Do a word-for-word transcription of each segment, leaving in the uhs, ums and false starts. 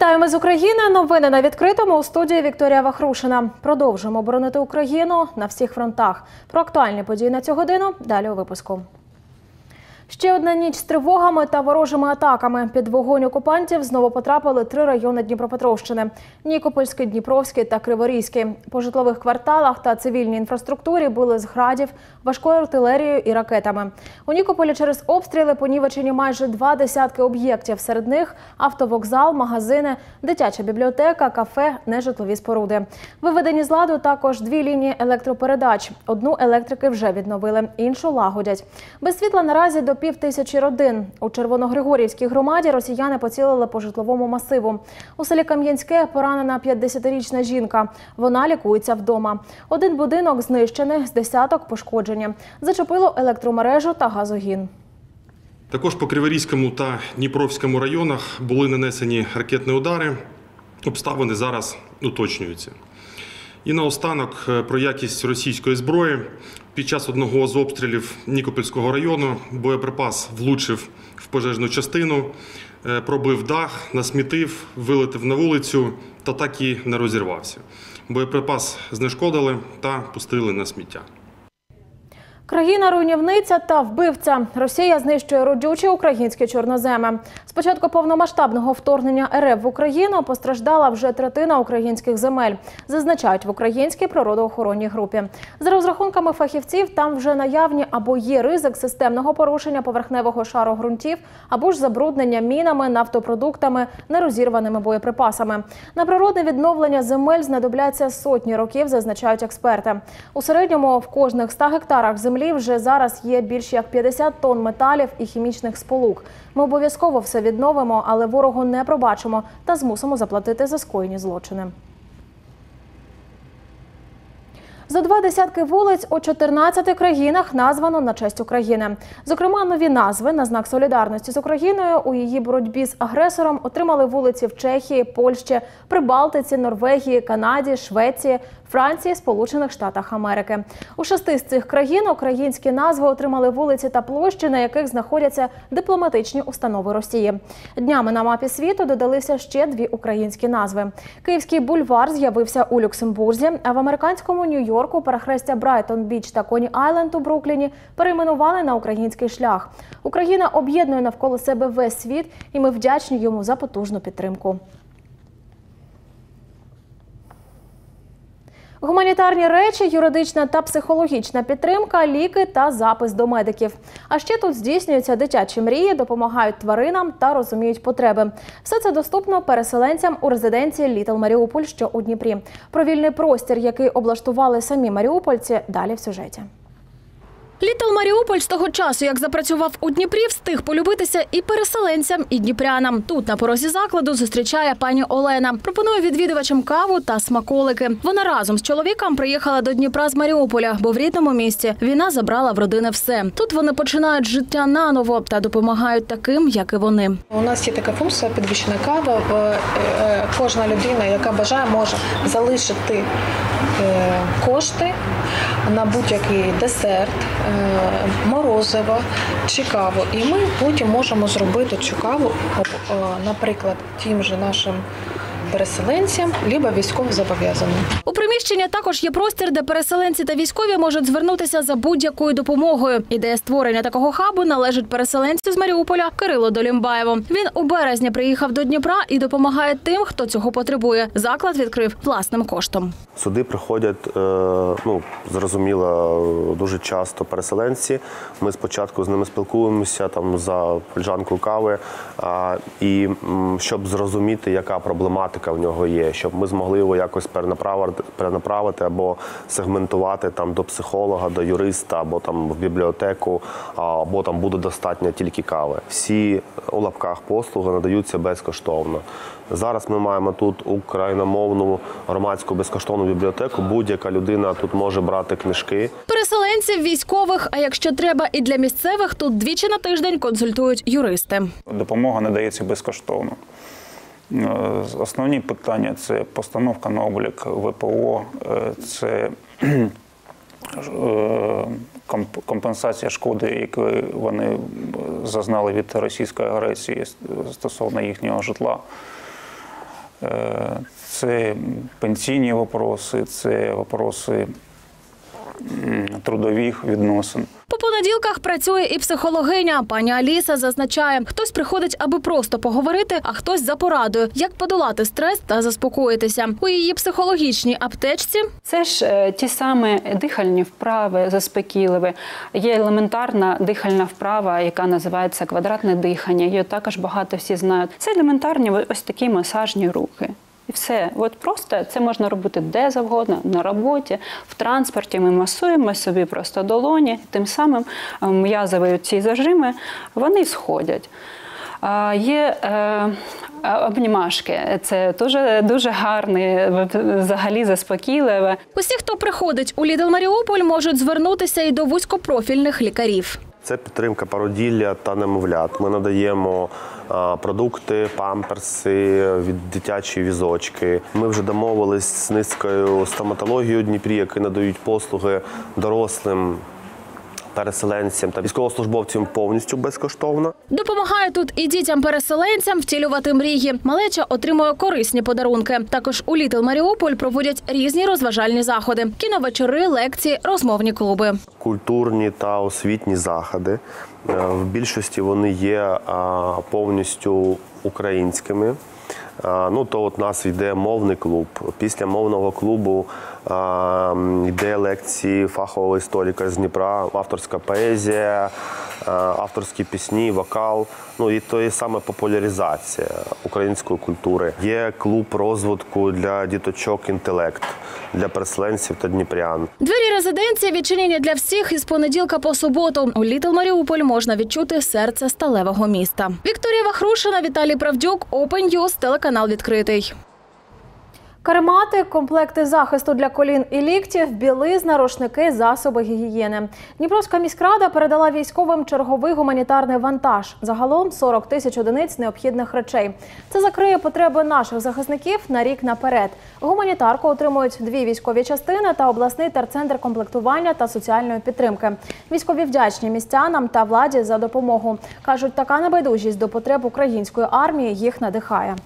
Вітаємо з України. Новини на відкритому. У студії Вікторія Вахрушина. Продовжуємо боронити Україну на всіх фронтах. Про актуальні події на цю годину далі у випуску. Ще одна ніч з тривогами та ворожими атаками. Під вогонь окупантів знову потрапили три райони Дніпропетровщини – Нікопольський, Дніпровський та Криворізький. По житлових кварталах та цивільній інфраструктурі били з градів, важкою артилерією і ракетами. У Нікополі через обстріли понівечені майже два десятки об'єктів. Серед них – автовокзал, магазини, дитяча бібліотека, кафе, нежитлові споруди. Виведені з ладу також дві лінії електропередач. Одну електрики вже відновили, іншу лагодять. Без світла наразі до пів тисячі родин. У Червоногригорівській громаді росіяни поцілили по житловому масиву. У селі Кам'янське поранена п'ятдесятирічна жінка. Вона лікується вдома. Один будинок знищений, з десяток пошкоджені. Зачепило електромережу та газогін. Також по Криворізькому та Дніпровському районах були нанесені ракетні удари. Обставини зараз уточнюються. І наостанок про якість російської зброї. Під час одного з обстрілів Нікопольського району боєприпас влучив в пожежну частину, пробив дах, насмітив, вилетів на вулицю та так і не розірвався. Боєприпас знешкодили та пустили на сміття. Країна-руйнівниця та вбивця. Росія знищує родючі українські чорноземи. З початку повномасштабного вторгнення РФ в Україну постраждала вже третина українських земель, зазначають в українській природоохоронній групі. За розрахунками фахівців, там вже наявні або є ризик системного порушення поверхневого шару ґрунтів, або ж забруднення мінами, нафтопродуктами, нерозірваними боєприпасами. На природне відновлення земель знадобляться сотні років, зазначають експерти. У середньому в кожних ста гектарах землі вже зараз є більш як п'ятдесят тонн металів і хімічних сполук. Ми обов'язково все відновимо, але ворогу не пробачимо та змусимо заплатити за скоєні злочини. Зо два десятки вулиць у чотирнадцяти країнах названо на честь України. Зокрема, нові назви на знак солідарності з Україною у її боротьбі з агресором отримали вулиці в Чехії, Польщі, Прибалтиці, Норвегії, Канаді, Швеції, Франції, Сполучених Штатах Америки. У шести з цих країн українські назви отримали вулиці та площі, на яких знаходяться дипломатичні установи Росії. Днями на мапі світу додалися ще дві українські назви. Київський бульвар з'явився у Люксембурзі, а в американському Нью-Йорку перехрестя Брайтон-Біч та Коні-Айленд у Брукліні перейменували на український шлях. Україна об'єднує навколо себе весь світ, і ми вдячні йому за потужну підтримку. Гуманітарні речі, юридична та психологічна підтримка, ліки та запис до медиків. А ще тут здійснюються дитячі мрії, допомагають тваринам та розуміють потреби. Все це доступно переселенцям у резиденції Літл Маріуполь, що у Дніпрі. Про вільний простір, який облаштували самі маріупольці, далі в сюжеті. Літл Маріуполь з того часу, як запрацював у Дніпрі, встиг полюбитися і переселенцям, і дніпрянам. Тут на порозі закладу зустрічає пані Олена. Пропонує відвідувачам каву та смаколики. Вона разом з чоловіком приїхала до Дніпра з Маріуполя, бо в рідному місті війна забрала в родини все. Тут вони починають життя наново та допомагають таким, як і вони. У нас є така функція підвищена кава. Кожна людина, яка бажає, може залишити кошти на будь-який десерт, морозиво чи каву. І ми потім можемо зробити цю каву, наприклад, тим же нашим переселенцям, либо військовозобов'язаним. У приміщенні також є простір, де переселенці та військові можуть звернутися за будь-якою допомогою. Ідея створення такого хабу належить переселенцю з Маріуполя Кирилу Долімбаєву. Він у березні приїхав до Дніпра і допомагає тим, хто цього потребує. Заклад відкрив власним коштом. Сюди приходять, ну, зрозуміло, дуже часто переселенці. Ми спочатку з ними спілкуємося там за фляжанкою кави, і щоб зрозуміти, яка проблематика в нього є, щоб ми змогли його якось перенаправити, перенаправити або сегментувати там до психолога, до юриста, або там в бібліотеку, або там буде достатньо тільки кави. Всі у лапках послуги надаються безкоштовно. Зараз ми маємо тут україномовну громадську безкоштовну бібліотеку. Будь-яка людина тут може брати книжки. Переселенців, військових, а якщо треба і для місцевих, тут двічі на тиждень консультують юристи. Допомога надається безкоштовно. Основні питання – це постановка на облік ВПО, це компенсація шкоди, яку вони зазнали від російської агресії стосовно їхнього житла. Це пенсійні вопроси, це вопроси трудових відносин. По понеділках працює і психологиня. Пані Аліса зазначає, хтось приходить, аби просто поговорити, а хтось за порадою, як подолати стрес та заспокоїтися. У її психологічній аптечці це ж е, ті самі дихальні вправи, заспокійливі. Є елементарна дихальна вправа, яка називається квадратне дихання. Її також багато всі знають. Це елементарні ось такі масажні рухи. І все. От просто це можна робити де завгодно, на роботі, в транспорті. Ми масуємо собі просто долоні, тим самим м'язові ці зажими, вони сходять. Є е, обнімашки, це дуже, дуже гарне, взагалі заспокійливе. Усі, хто приходить у Lidl Маріуполь, можуть звернутися і до вузькопрофільних лікарів. Це підтримка породілля та немовлят. Ми надаємо а, продукти, памперси, від дитячі візочки. Ми вже домовились з низкою стоматології у Дніпрі, які надають послуги дорослим переселенцям та військовослужбовцям повністю безкоштовно. Допомагає тут і дітям-переселенцям втілювати мрії. Малеча отримує корисні подарунки. Також у Lidl Маріуполь проводять різні розважальні заходи. Кіновечори, лекції, розмовні клуби. Культурні та освітні заходи. В більшості вони є повністю українськими. Ну, то от у нас йде мовний клуб. Після мовного клубу а, йде лекції фахового історика з Дніпра, авторська поезія, а, авторські пісні, вокал. Ну і то є саме популяризація української культури. Є клуб розвитку для діточок «Інтелект», для переселенців та дніпрян. Двері резиденції відчинені для всіх із понеділка по суботу. У Lidl Маріуполь можна відчути серце сталевого міста. Вікторія Вахрушина, Віталій Правдюк, Open News, телеканал «Відкритий». Каремати, комплекти захисту для колін і ліктів, білизна, рушники, засоби гігієни. Дніпровська міськрада передала військовим черговий гуманітарний вантаж. Загалом сорок тисяч одиниць необхідних речей. Це закриє потреби наших захисників на рік наперед. Гуманітарку отримують дві військові частини та обласний терцентр комплектування та соціальної підтримки. Військові вдячні містянам та владі за допомогу. Кажуть, така небайдужість до потреб української армії їх надихає.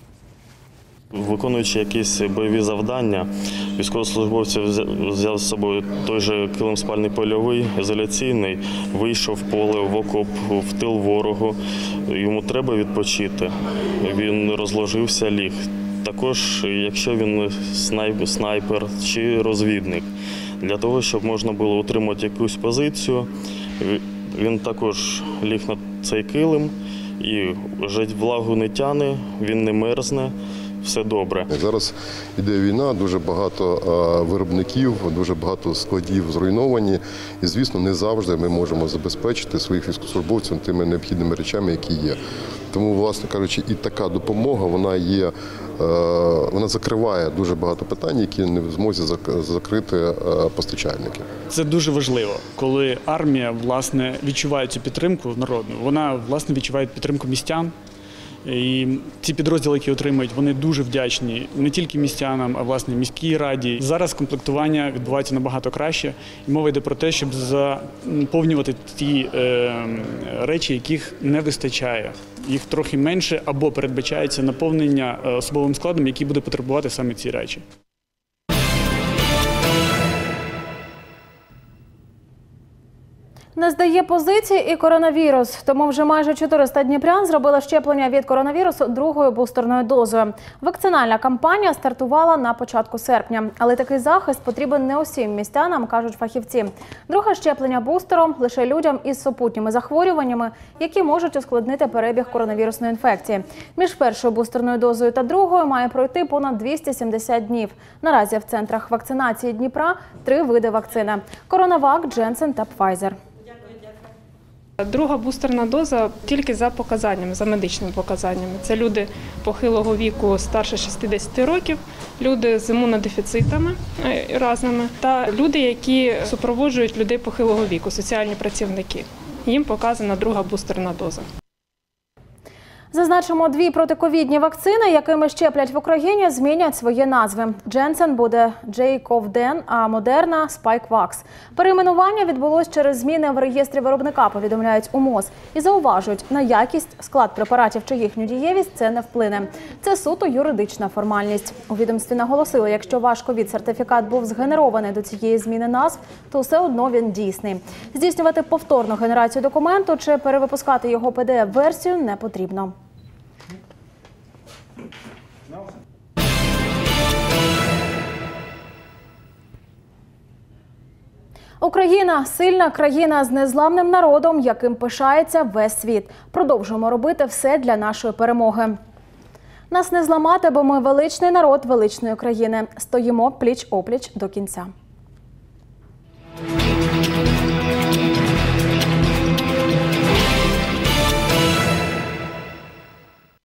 Виконуючи якісь бойові завдання, військовослужбовці взяв з собою той же килим спальний польовий, ізоляційний, вийшов в поле, в окоп, в тил ворогу. Йому треба відпочити. Він розложився, ліг. Також, якщо він снайпер чи розвідник, для того, щоб можна було утримати якусь позицію, він також ліг на цей килим і влагу не тягне, він не мерзне. Все добре. Зараз іде війна, дуже багато виробників, дуже багато складів зруйновані. І, звісно, не завжди ми можемо забезпечити своїх військовослужбовців тими необхідними речами, які є. Тому, власне кажучи, і така допомога, вона є, вона закриває дуже багато питань, які не в змозі закрити постачальники. Це дуже важливо, коли армія, власне, відчуває цю підтримку народну. Вона, власне, відчуває підтримку містян. І ці підрозділи, які отримують, вони дуже вдячні не тільки містянам, а власне міській раді. Зараз комплектування відбувається набагато краще. І мова йде про те, щоб заповнювати ті е, речі, яких не вистачає. Їх трохи менше або передбачається наповнення особовим складом, який буде потребувати саме ці речі. Не здає позиції і коронавірус. Тому вже майже чотириста дніпрян зробили щеплення від коронавірусу другою бустерною дозою. Вакцинальна кампанія стартувала на початку серпня. Але такий захист потрібен не усім містянам, кажуть фахівці. Друге щеплення бустером лише людям із супутніми захворюваннями, які можуть ускладнити перебіг коронавірусної інфекції. Між першою бустерною дозою та другою має пройти понад двісті сімдесят днів. Наразі в центрах вакцинації Дніпра три види вакцини – Коронавак, Дженсен та Пфайзер. Друга бустерна доза тільки за показаннями, за медичними показаннями. Це люди похилого віку старше шістдесят років, люди з імунодефіцитами різними та люди, які супроводжують людей похилого віку, соціальні працівники. Їм показана друга бустерна доза. Зазначимо, дві протиковідні вакцини, якими щеплять в Україні, змінять свої назви. Дженсен буде Джейковден, а Модерна – Спайквакс. Перейменування відбулось через зміни в реєстрі виробника, повідомляють у МОЗ. І зауважують, на якість, склад препаратів чи їхню дієвість це не вплине. Це суто юридична формальність. У відомстві наголосили, якщо ваш ковід-сертифікат був згенерований до цієї зміни назв, то все одно він дійсний. Здійснювати повторну генерацію документу чи перевипускати його пі ді еф-версію не потрібно. Україна – сильна країна з незламним народом, яким пишається весь світ. Продовжуємо робити все для нашої перемоги. Нас не зламати, бо ми величний народ величної країни. Стоїмо пліч-опліч до кінця.